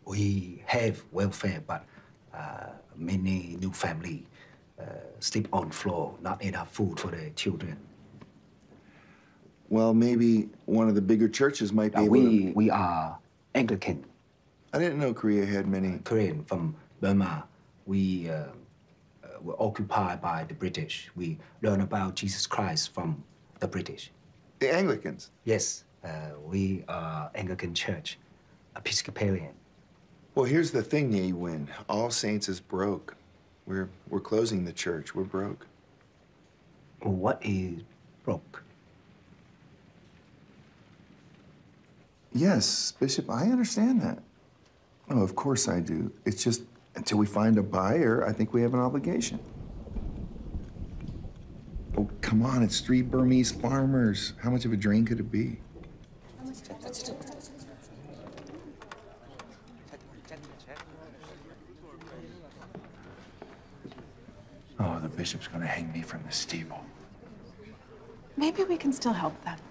We have welfare, but many new family sleep on floor, not enough food for the children. Well, maybe one of the bigger churches might be able to... We are Anglican. I didn't know Korea had many... Korean from Burma. We were occupied by the British. We learn about Jesus Christ from the British. The Anglicans? Yes, we are Anglican Church, Episcopalian. Well, here's the thing, Ye Win. All Saints is broke. We're closing the church. We're broke. What is broke? Yes, Bishop, I understand that. Oh, of course I do. It's just, until we find a buyer, I think we have an obligation. Oh, come on, it's 3 Burmese farmers. How much of a drain could it be? Oh, the bishop's gonna hang me from the steeple. Maybe we can still help them.